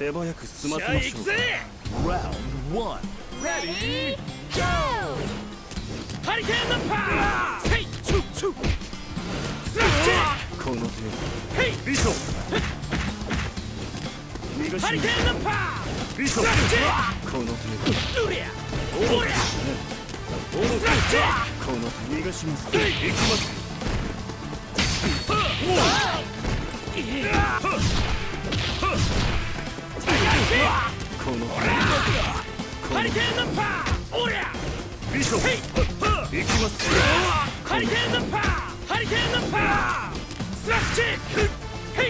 手早く済ませましょう。 Round 1 Ready, go! ハリケーンのパワー。せいチュッチュッスラッシュ。 この手ヘイビション逃がしハリケーンのパワー。 ビションスラッシこの手ュ。うりゃオロうりゃオロスラッシュ。 この手逃がします。行きますこのハリケーンのパワー。おりゃビションヘイ行きますハリケーンのパワー。ハリケーンのパワー。スラッシュ。ヘイ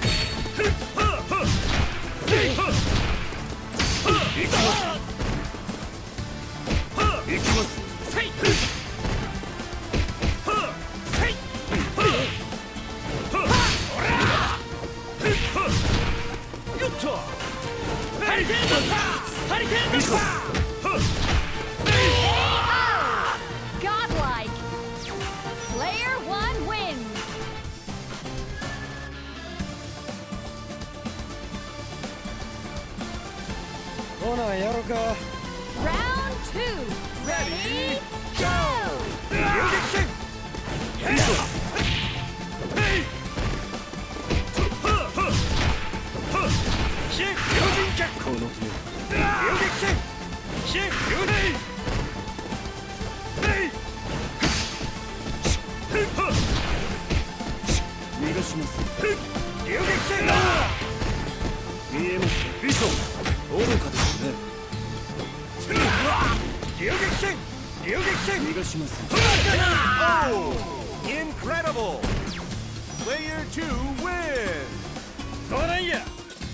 行きます行きますせいせいよっとハリケーンのパワー。ハリケーンのパワー。 Godlike! Player 1 wins! ほなやろか。 Round 2! Ready, go! ビションこの手逃がします。見えます。ビション愚かですね。逃がします。 Oh! Incredible! Player 2 wins! どうなんや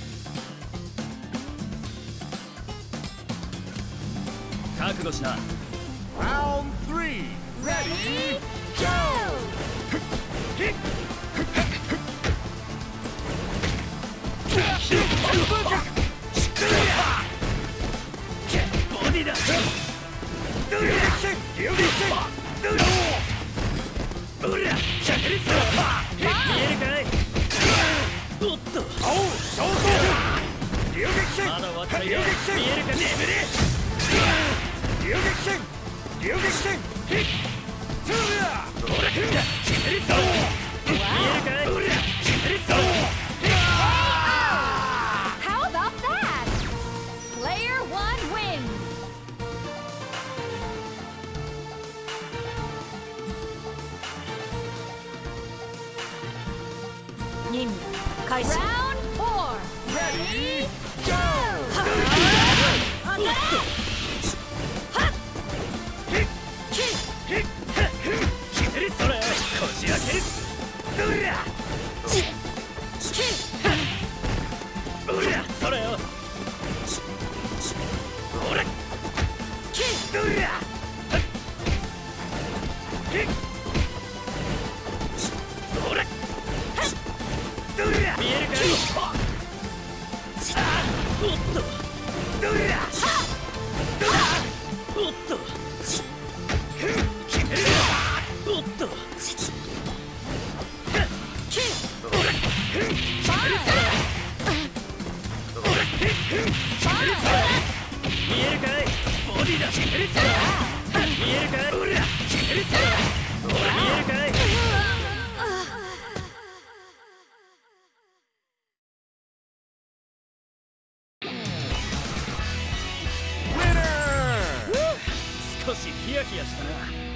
覚悟しな。Round 3 Ready, go! ボディだ。見えるかい。おっとまだ終わっちゃいない。見えるか。眠れ。 How about that? Player 1 wins! 任務開始 Round 4 Ready, go! それこじ開ける。うりゃうりゃそれよ。ほらうりゃほらうりゃ見えるかい。おっとうりゃおっとおっと見えるかい。ボディだ。見えるかい。見えるかい。少しヒヤヒヤしたな。